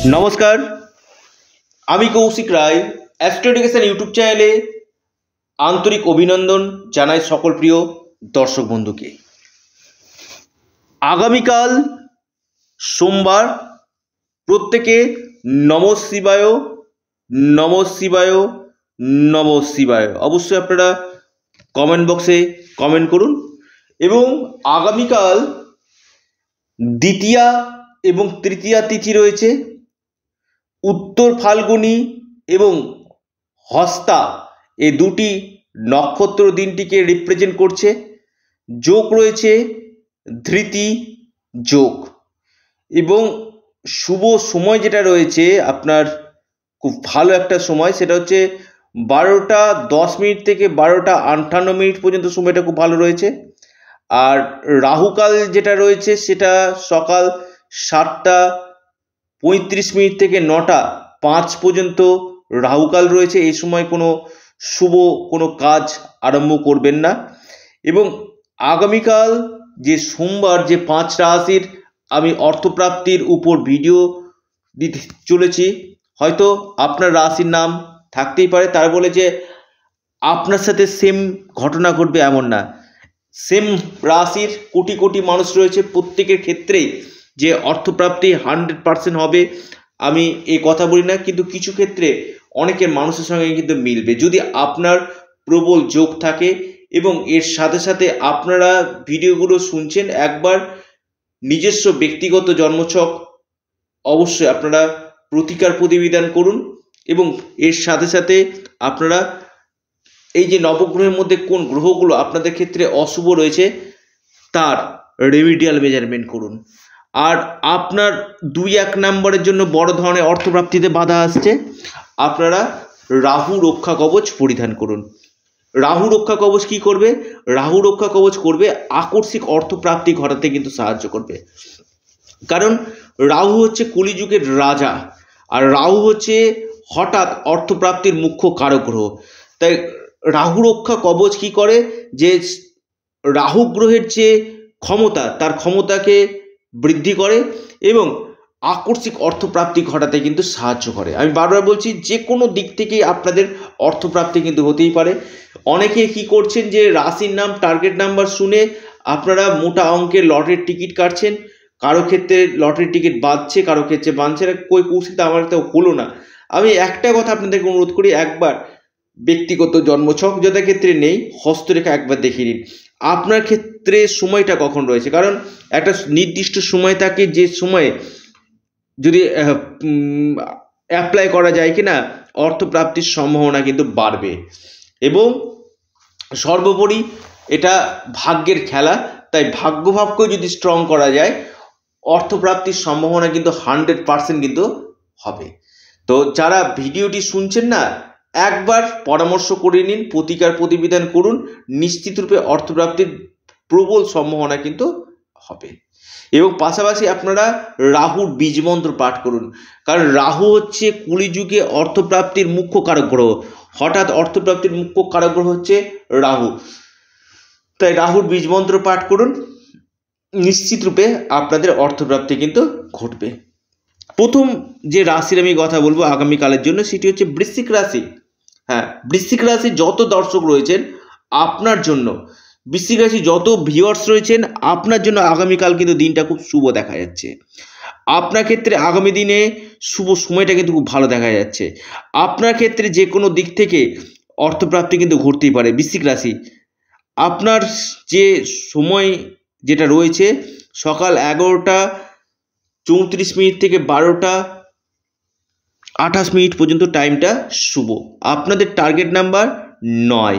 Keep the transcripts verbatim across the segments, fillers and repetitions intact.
নমস্কার, আমি Koushik Roy Astro Education YouTube চ্যানেলে আন্তরিক অভিনন্দন জানাই সকল প্রিয় দর্শক বন্ধুকে। আগামীকাল সোমবার, প্রত্যেকে নমঃ শিবায় নমঃ শিবায় নমঃ শিবায় অবশ্যই আপনারা কমেন্ট বক্সে কমেন্ট করুন। এবং আগামীকাল দ্বিতীয়া এবং তৃতীয়া তিথি রয়েছে। উত্তর ফাল্গুনী এবং হস্তা এই দুটি নক্ষত্র দিনটিকে রিপ্রেজেন্ট করছে। যোগ রয়েছে ধৃতি যোগ এবং শুভ সময় যেটা রয়েছে আপনার খুব ভালো একটা সময়, সেটা হচ্ছে বারোটা দশ মিনিট থেকে বারোটা আটান্ন মিনিট পর্যন্ত সময়টা খুব ভালো রয়েছে। আর রাহুকাল যেটা রয়েছে সেটা সকাল সাতটা পঁয়ত্রিশ মিনিট থেকে নটা পাঁচ পর্যন্ত রাহুকাল রয়েছে। এই সময় কোনো শুভ কোনো কাজ আরম্ভ করবেন না। এবং আগামীকাল যে সোমবার, যে পাঁচ রাশির আমি অর্থপ্রাপ্তির উপর ভিডিও দিতে চলেছি, হয়তো আপনার রাশির নাম থাকতেই পারে, তার বলে যে আপনার সাথে সেম ঘটনা ঘটবে এমন না। সেম রাশির কোটি কোটি মানুষ রয়েছে, প্রত্যেকের ক্ষেত্রেই যে অর্থপ্রাপ্তি হান্ড্রেড পার্সেন্ট হবে আমি এই কথা বলি না, কিন্তু কিছু ক্ষেত্রে অনেকের মানুষের সঙ্গে কিন্তু মিলবে যদি আপনার প্রবল যোগ থাকে। এবং এর সাথে সাথে আপনারা ভিডিওগুলো শুনছেন, একবার নিজস্ব ব্যক্তিগত জন্মছক অবশ্যই আপনারা প্রতিকার প্রতিবিধান করুন। এবং এর সাথে সাথে আপনারা এই যে নবগ্রহের মধ্যে কোন গ্রহগুলো আপনাদের ক্ষেত্রে অশুভ রয়েছে তার রেমিডিয়াল মেজারমেন্ট করুন। আর আপনার দুই এক নম্বরের জন্য বড় ধরনের অর্থপ্রাপ্তিতে বাধা আসছে, আপনারা রাহু রক্ষা কবচ পরিধান করুন। রাহু রক্ষা কবচ কি করবে? রাহু রক্ষা কবচ করবে আকস্মিক অর্থপ্রাপ্তি ঘটাতে কিন্তু সাহায্য করবে। কারণ রাহু হচ্ছে কলিযুগের রাজা, আর রাহু হচ্ছে হঠাৎ অর্থপ্রাপ্তির মুখ্য কারক গ্রহ। তাই রাহু রক্ষা কবচ কি করে, যে রাহু গ্রহের যে ক্ষমতা তার ক্ষমতাকে বৃদ্ধি করে এবং আকস্মিক অর্থপ্রাপ্তি ঘটাতে কিন্তু সাহায্য করে। আমি বারবার বলছি, যে কোনো দিক থেকেই আপনাদের অর্থপ্রাপ্তি কিন্তু হতেই পারে। অনেকে কি করছেন, যে রাশির নাম টার্গেট নাম্বার শুনে আপনারা মোটা অঙ্কের লটের টিকিট কাটছেন। কারো ক্ষেত্রে লটের টিকিট বাঁধছে, কারো ক্ষেত্রে বাঁধছে না। কই কৌশিক আমার তো হলো না। আমি একটা কথা আপনাদেরকে অনুরোধ করি, একবার ব্যক্তিগত জন্মছক যাদের ক্ষেত্রে নেই, হস্তরেখা একবার দেখিয়ে নিন আপনার ক্ষেত্রে সময়টা কখন রয়েছে। কারণ একটা নির্দিষ্ট সময় থাকে, যে সময়ে যদি অ্যাপ্লাই করা যায় কিনা অর্থপ্রাপ্তির সম্ভাবনা কিন্তু বাড়বে। এবং সর্বোপরি এটা ভাগ্যের খেলা, তাই ভাগ্যভাবকেও যদি স্ট্রং করা যায় অর্থপ্রাপ্তির সম্ভাবনা কিন্তু হান্ড্রেড পার্সেন্ট কিন্তু হবে। তো যারা ভিডিওটি শুনছেন না, একবার পরামর্শ করে নিন, প্রতিকার প্রতিবিধান করুন, নিশ্চিতরূপে অর্থপ্রাপ্তির প্রবল সম্ভাবনা কিন্তু হবে। এবং পাশাপাশি আপনারা রাহুর বীজমন্ত্র পাঠ করুন, কারণ রাহু হচ্ছে কলিযুগে অর্থপ্রাপ্তির মুখ্য কারক গ্রহ। হঠাৎ অর্থপ্রাপ্তির মুখ্য কারক গ্রহ হচ্ছে রাহু, তাই রাহুর বীজমন্ত্র পাঠ করুন, নিশ্চিতরূপে আপনাদের অর্থপ্রাপ্তি কিন্তু ঘটবে। প্রথম যে রাশির আমি কথা বলবো আগামীকালের জন্য, সেটি হচ্ছে বৃশ্চিক রাশি। হ্যাঁ, বৃশ্চিক রাশি যত দর্শক রয়েছেন আপনার জন্য, বৃশ্চিক রাশি যত ভিউয়ার্স রয়েছেন আপনার জন্য আগামীকাল কিন্তু দিনটা খুব শুভ দেখা যাচ্ছে। আপনার ক্ষেত্রে আগামী দিনে শুভ সময়টা কিন্তু খুব ভালো দেখা যাচ্ছে। আপনার ক্ষেত্রে যে কোনো দিক থেকে অর্থপ্রাপ্তি কিন্তু ঘটতেই পারে। বৃশ্চিক রাশি আপনার যে সময় যেটা রয়েছে সকাল এগারোটা চৌত্রিশ মিনিট থেকে বারোটা আঠাশ মিনিট পর্যন্ত টাইমটা শুভ। আপনাদের টার্গেট নাম্বার নয়।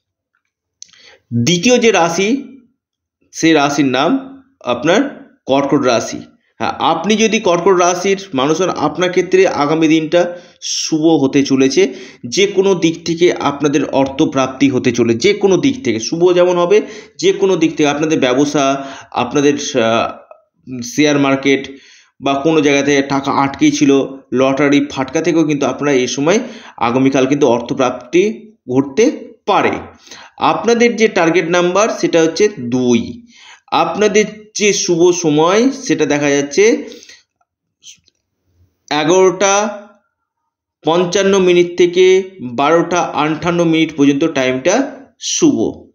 দ্বিতীয় যে রাশি, সেই রাশির নাম আপনার কর্কট রাশি। হ্যাঁ, আপনি যদি কর্কট রাশির মানুষ হন, আপনার ক্ষেত্রে আগামী দিনটা শুভ হতে চলেছে। যে কোনো দিক থেকে আপনাদের অর্থপ্রাপ্তি হতে চলে, যে কোনো দিক থেকে শুভ যেমন হবে, যে কোনো দিক থেকে আপনাদের ব্যবসা, আপনাদের শেয়ার মার্কেট বা কোনো জায়গা থেকে টাকা আটকেই ছিল, লটারি ফাটকা থেকেও কিন্তু আপনারা এই সময় আগামীকাল কিন্তু অর্থপ্রাপ্তি ঘটতে পারে। আপনাদের যে টার্গেট নাম্বার সেটা হচ্ছে দুই। আপনাদের যে শুভ সময় সেটা দেখা যাচ্ছে এগারোটা পঞ্চান্ন মিনিট থেকে বারোটা আটান্ন মিনিট পর্যন্ত টাইমটা শুভ।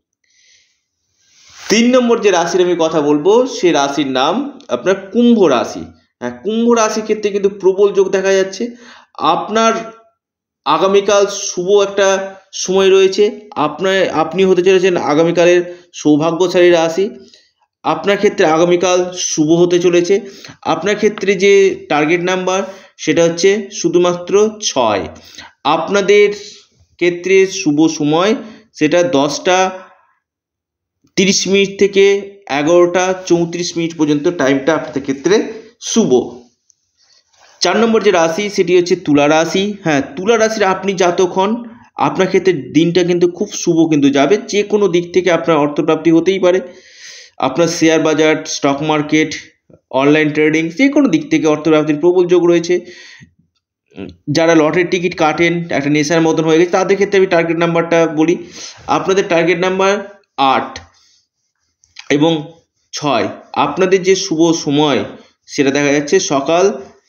তিন নম্বর যে রাশির আমি কথা বলবো সে রাশির নাম আপনার কুম্ভ রাশি। হ্যাঁ, কুম্ভ রাশির ক্ষেত্রে কিন্তু প্রবল যোগ দেখা যাচ্ছে। আপনার আগামীকাল শুভ একটা সময় রয়েছে। আপনার আপনি হতে চলেছেন আগামীকালের সৌভাগ্যশালী রাশি। আপনার ক্ষেত্রে আগামীকাল শুভ হতে চলেছে। আপনার ক্ষেত্রে যে টার্গেট নাম্বার সেটা হচ্ছে শুধুমাত্র ছয়। আপনাদের ক্ষেত্রে শুভ সময় সেটা দশটা তিরিশ মিনিট থেকে এগারোটা চৌত্রিশ মিনিট পর্যন্ত টাইমটা আপনাদের ক্ষেত্রে শুভ। চার নম্বর যে রাশি সেটি হচ্ছে তুলা রাশি। হ্যাঁ, তুলা রাশির আপনি জাতক হন, আপনার ক্ষেত্রে দিনটা কিন্তু খুব শুভ কিন্তু যাবে। যে কোনো দিক থেকে আপনার অর্থপ্রাপ্তি হতেই পারে। আপনার শেয়ার বাজার, স্টক মার্কেট, অনলাইন ট্রেডিং, যে কোনো দিক থেকে অর্থপ্রাপ্তির প্রবল যোগ রয়েছে। যারা লটারির টিকিট কাটেন, একটা নেশার মতন হয়ে গেছে, তাদের ক্ষেত্রে আমি টার্গেট নাম্বারটা বলি। আপনাদের টার্গেট নাম্বার আট এবং ছয়। আপনাদের যে শুভ সময় সেটা দেখা যাচ্ছে সকাল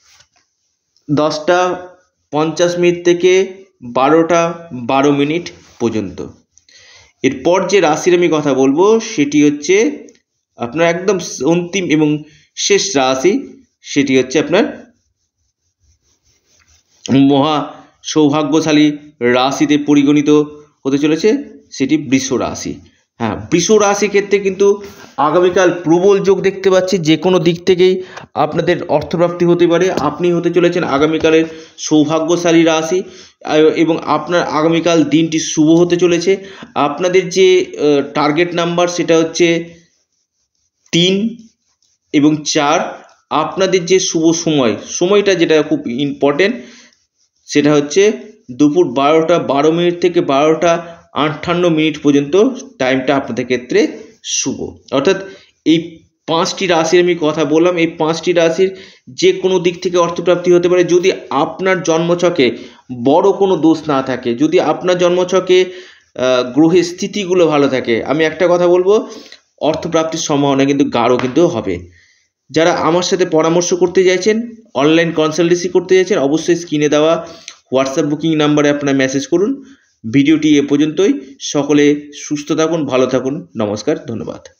দশটা পঞ্চাশ মিনিট থেকে বারোটা বারো মিনিট পর্যন্ত। এরপর যে রাশির আমি কথা বলবো সেটি হচ্ছে আপনার একদম অন্তিম এবং শেষ রাশি, সেটি হচ্ছে আপনার মহা সৌভাগ্যশালী রাশিতে পরিগণিত হতে চলেছে, সেটি বৃষ রাশি। হ্যাঁ, বৃষ রাশির ক্ষেত্রে কিন্তু আগামীকাল প্রবল যোগ দেখতে পাচ্ছি। যে কোনো দিক থেকেই আপনাদের অর্থপ্রাপ্তি হতে পারে। আপনি হতে চলেছেন আগামীকালের সৌভাগ্যশালী রাশি এবং আপনার আগামীকাল দিনটি শুভ হতে চলেছে। আপনাদের যে টার্গেট নাম্বার সেটা হচ্ছে তিন এবং চার। আপনাদের যে শুভ সময় সময়টা যেটা খুব ইম্পর্টেন্ট সেটা হচ্ছে দুপুর বারোটা বারো মিনিট থেকে বারোটা আটান্ন মিনিট পর্যন্ত টাইমটা আপনাদের ক্ষেত্রে শুভ। অর্থাৎ এই পাঁচটি রাশির আমি কথা বললাম, এই পাঁচটি রাশির যে কোনো দিক থেকে অর্থপ্রাপ্তি হতে পারে যদি আপনার জন্মছকে বড় কোনো দোষ না থাকে, যদি আপনার জন্মছকে গ্রহের স্থিতিগুলো ভালো থাকে। আমি একটা কথা বলবো, অর্থপ্রাপ্তির সম্ভাবনা কিন্তু গাঢ় কিন্তু হবে। যারা আমার সাথে পরামর্শ করতে চাইছেন, অনলাইন কনসালটেন্সি করতে চাইছেন, অবশ্যই স্ক্রিনে দেওয়া হোয়াটসঅ্যাপ বুকিং নাম্বারে আপনারা মেসেজ করুন। ভিডিওটি এ পর্যন্তই। সকলে সুস্থ থাকুন, ভালো থাকুন। নমস্কার, ধন্যবাদ।